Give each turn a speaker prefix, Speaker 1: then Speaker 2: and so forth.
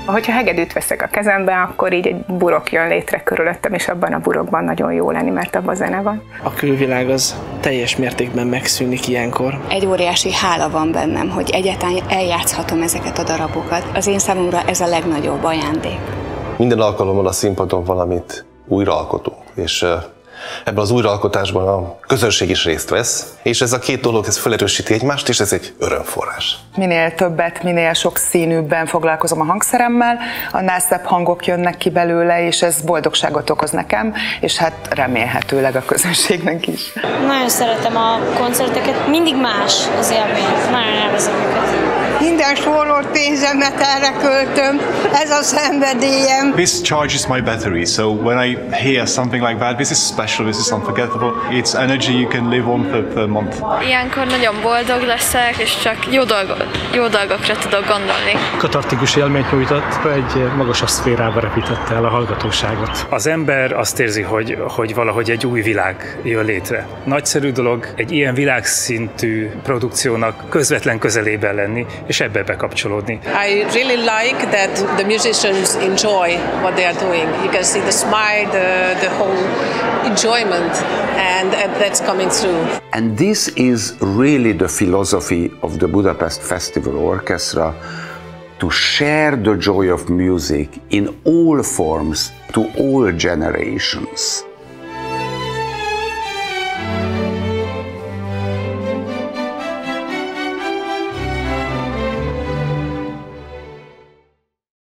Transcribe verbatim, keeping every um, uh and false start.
Speaker 1: Hogyha hegedűt veszek a kezembe, akkor így egy burok jön létre körülöttem, és abban a burokban nagyon jó lenni, mert abban zene van.
Speaker 2: A külvilág az teljes mértékben megszűnik ilyenkor.
Speaker 3: Egy óriási hála van bennem, hogy egyáltalán eljátszhatom ezeket a darabokat. Az én számomra ez a legnagyobb ajándék.
Speaker 4: Minden alkalommal a színpadon valamit újraalkotunk, és ebben az újraalkotásban a közönség is részt vesz, és ez a két dolog ez felerősíti egymást, és ez egy örömforrás.
Speaker 5: Minél többet, minél sokszínűbben foglalkozom a hangszeremmel, annál szebb hangok jönnek ki belőle, és ez boldogságot okoz nekem, és hát remélhetőleg a közönségnek is.
Speaker 6: Nagyon szeretem a koncerteket, mindig más az élmény, nagyon élvezem őket.
Speaker 7: Minden spórolt pénzemet erre költöm, ez a szenvedélyem.
Speaker 8: This charges my battery, so when I hear something like that, this is special, this is unforgettable. It's energy you can live on per, per month.
Speaker 9: Ilyenkor nagyon boldog leszek, és csak jó, dolgo, jó dolgokra tudok gondolni.
Speaker 10: Katartikus élményt nyújtott, egy magasabb szférába repítette el a hallgatóságot.
Speaker 11: Az ember azt érzi, hogy, hogy valahogy egy új világ jön létre. Nagyszerű dolog egy ilyen világszintű produkciónak közvetlen közelében lenni, és ebbe bekapcsolódni.
Speaker 12: I really like that the musicians enjoy what they are doing. You can see the smile, the, the whole enjoyment, and, and that's coming through.
Speaker 13: And this is really the philosophy of the Budapest Festival Orchestra, to share the joy of music in all forms to all generations.